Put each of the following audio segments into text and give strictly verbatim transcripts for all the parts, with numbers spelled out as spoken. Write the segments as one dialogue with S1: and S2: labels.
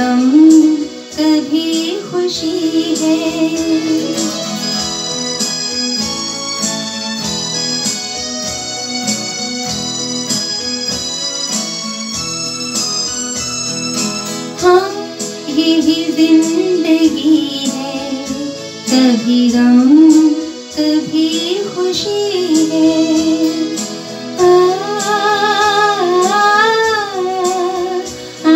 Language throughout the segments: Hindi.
S1: गम कभी खुशी है। हाँ यही जिंदगी है, कभी गम कभी खुशी है। आ, आ,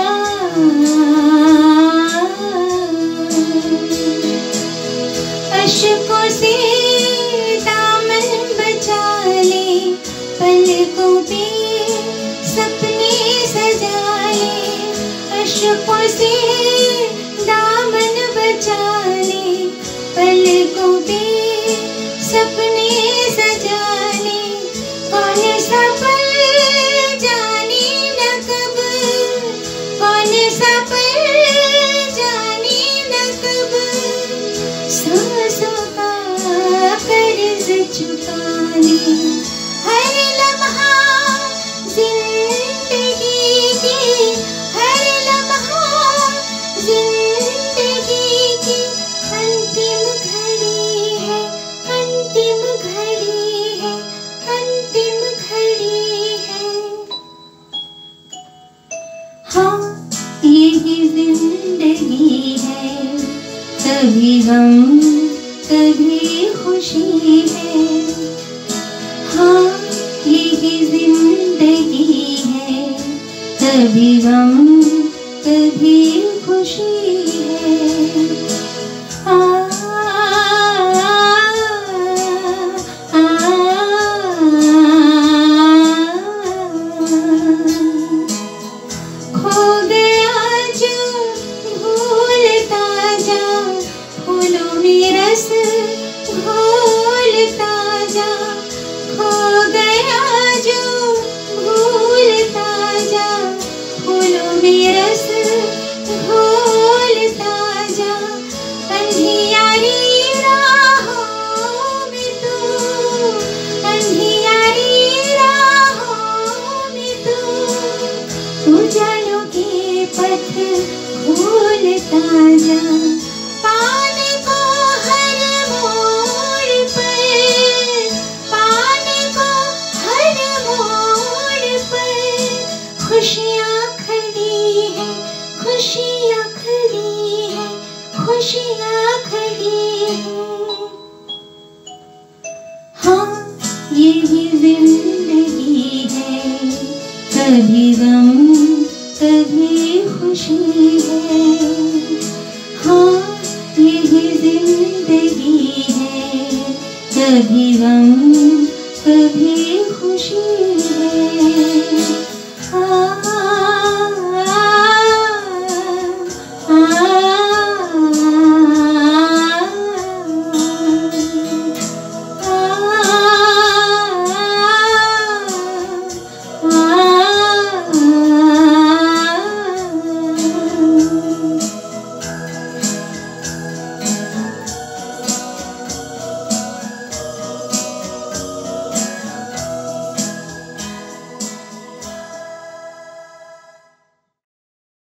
S1: अश्कों से दामन बचा ले, पलकों पे सपने सजा ले। अश्कों से दामन बचा ले, पलकों पे सपने सजा ले। कौन सा पल जाने न कब, कौन सा पल जाने न कब, सांसों का कर्ज चुका ले। हर लम्हा जिंदगी की, हर लम्हा जिंदगी की अंतिम घड़ी है, अंतिम घड़ी है, अंतिम घड़ी है। हाँ यही जिंदगी है, कभी गम कभी खुशी है। हाँ यही जिंदगी है, कभी गम कभी खुशी है। आ, आ, खो गया जो भूलता जा, फूलों में रस घोलता जा। खो गया जो भूलता जा, फूलों में रस घोलता जा। अंधियारी राहों में तू, अंधियारी राहों में तू, उजालों के पथ खोलता जा। पाने को हर मोड़ पर, पाने को हर मोड़ पर खुशियाँ खड़ी है, खुशियाँ खड़ी है, खुशियाँ खड़ी है। हाँ यही जिंदगी है, कभी गम कभी खुशी है। हाँ यही जिंदगी है, कभी गम कभी खुशी है।